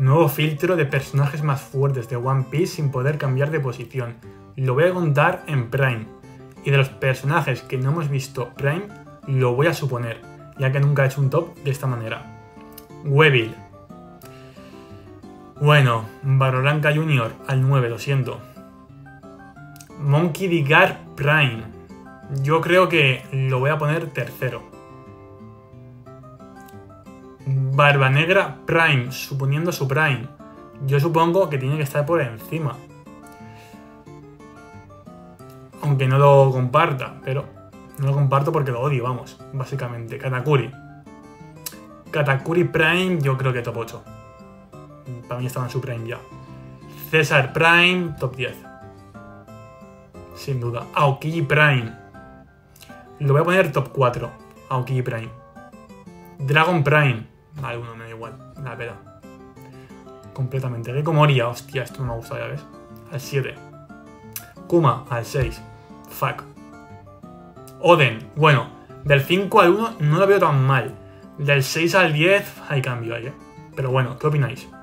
Nuevo filtro de personajes más fuertes de One Piece sin poder cambiar de posición. Lo voy a contar en Prime. Y de los personajes que no hemos visto Prime, lo voy a suponer, ya que nunca he hecho un top de esta manera. Weevil. Bueno, Barbarranca Jr. al 9, lo siento. Monkey D. Garp Prime. Yo creo que lo voy a poner tercero. Barba Negra Prime, suponiendo su Prime. Yo supongo que tiene que estar por encima. Aunque no lo comparta, pero no lo comparto porque lo odio, vamos, básicamente. Katakuri. Katakuri Prime, yo creo que top 8. Para mí estaba en su Prime ya. César Prime, top 10. Sin duda. Aokiji Prime. Lo voy a poner top 4. Aokiji Prime. Dragon Prime. Alguno me da igual. La pena. Completamente. Gecko Moria. Hostia, esto no me ha gustado, ya ves. Al 7. Kuma al 6. Fuck. Oden. Bueno, del 5 al 1 no lo veo tan mal. Del 6 al 10 hay cambio ahí, Pero bueno, ¿qué opináis?